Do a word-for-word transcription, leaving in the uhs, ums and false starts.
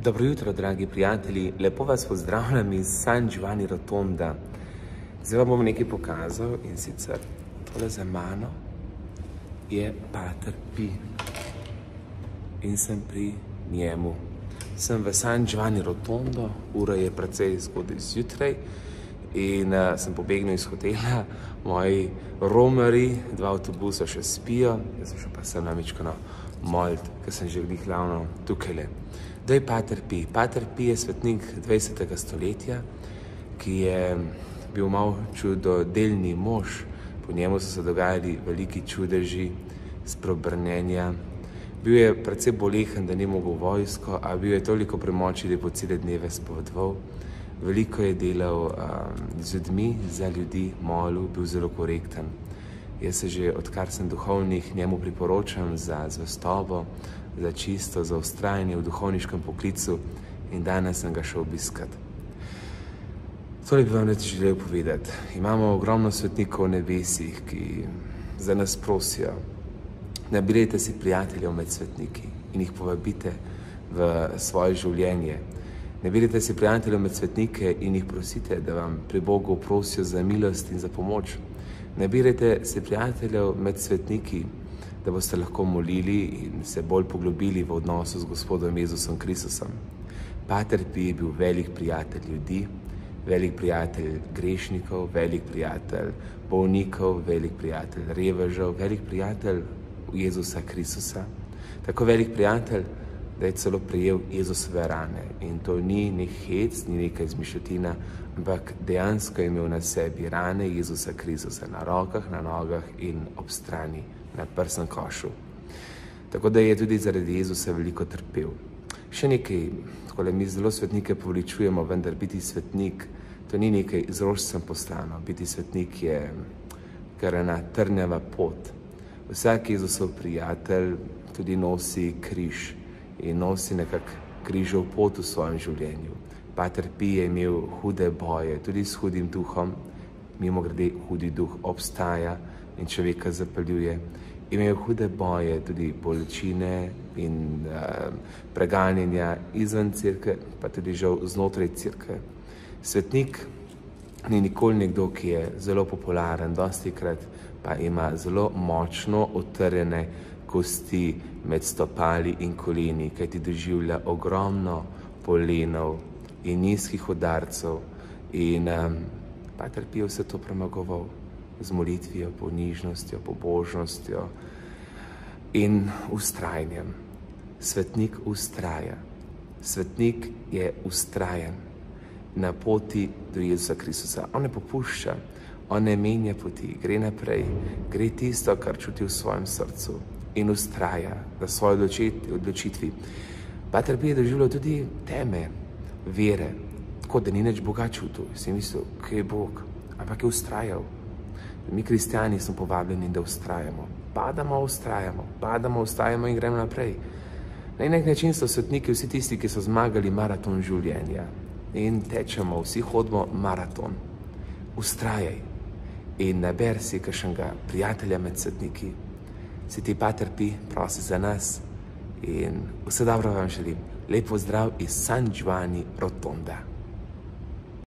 Dobro jutro, dragi prijatelji. Lepo vas pozdravljam iz San Giovanni Rotonda. Zdaj vam bom nekaj pokazal in sicer tole za mano je Pater Pij in sem pri njemu. Sem v San Giovanni Rotondo, ura je precej zgodaj zjutraj in uh, sem pobegnil iz hotela. Moji romari, dva avtobusa še spijo, jaz sem še pa sem namičkano molt, ker sem že glih glavno tukajle. Kdo je Pater Pij? Pater Pij je svetnik dvajsetega stoletja, ki je bil malo čudodelni mož. Po njemu so se dogajali veliki čudeži, spreobrnenja. Bil je precej bolehen, da ni mogel vojsko, a bil je toliko premoči, da je po cele dneve spovedoval. Veliko je delal um, z ljudmi, za ljudi, molil, bil zelo korekten. Jaz se že, odkar sem duhovnik, njemu priporočam za zvestobo, za čisto, za vztrajanje v duhovniškem poklicu in danes sem ga šel obiskat. Tole bi vam reči želel povedati. Imamo ogromno svetnikov v nebesih, ki za nas prosijo. Nabirajte si prijateljev med svetniki in jih povabite v svoje življenje. Nabirajte si prijateljev med svetnike in jih prosite, da vam pri Bogu prosijo za milost in za pomoč. Nabirajte si prijateljev med svetniki, da boste lahko molili in se bolj poglobili v odnosu z Gospodom Jezusom Kristusom. Pater Pij je bil velik prijatelj ljudi, velik prijatelj grešnikov, velik prijatelj bolnikov, velik prijatelj revežev, velik prijatelj Jezusa Kristusa. Tako velik prijatelj, da je celo prejel Jezusove rane. In to ni nek hec, ni neka izmišljotina, ampak dejansko je imel na sebi rane Jezusa Kristusa na rokah, na nogah in ob strani, na prsnem košu. Tako da je tudi zaradi Jezusa veliko trpel. Še nekaj, takole mi zelo svetnike poveličujemo, vendar biti svetnik, to ni nekaj z rožcem poslano. Biti svetnik je kar ena trnjava pot. Vsak Jezusov prijatelj tudi nosi križ in nosi nekak križov pot v svojem življenju. Pater Pij je imel hude boje, tudi s hudim duhom. Mimogrede, hudi duh obstaja in človeka zapeljuje. Imel hude boje, tudi bolečine in uh, preganjanja izven cerkve, pa tudi žal znotraj cerkve. Svetnik ni nikoli nekdo, ki je zelo popularen, dostikrat pa ima zelo močno utrjene kosti med stopali in koleni, kajti doživlja ogromno polenov in nizkih udarcev. In um, Pater Pij je vse to premagoval z molitvijo, ponižnostjo, pobožnostjo in ustrajanjem. Svetnik ustraja. Svetnik je ustrajen na poti do Jezusa Kristusa. On ne popušča, on ne menja poti, gre naprej, gre tisto, kar čuti v svojem srcu in ustraja na svoji odločitvi. Pater Pij je doživljal tudi teme vere, tako da ni nič Boga čutil. Si mislil, kaj je Bog, ampak je ustrajal. Mi kristjani smo povabljeni, da ustrajamo. Padamo, ustrajamo, padamo, ustajamo in gremo naprej. Na nek način so svetniki vsi tisti, ki so zmagali maraton življenja. In tečemo, vsi hodimo maraton. Ustrajaj in naber si kakšnega prijatelja med svetniki. Si ti Pater Pij, prosi za nas in vse dobro vam želim. Lep pozdrav iz San Giovanni Rotonda.